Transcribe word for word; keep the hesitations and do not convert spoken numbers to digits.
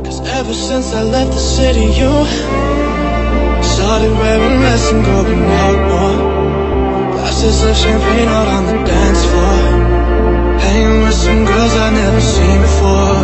Ever since I left the city, you started wearing less and going out more. Glasses of champagne out on the dance floor, hanging with some girls I've never seen before.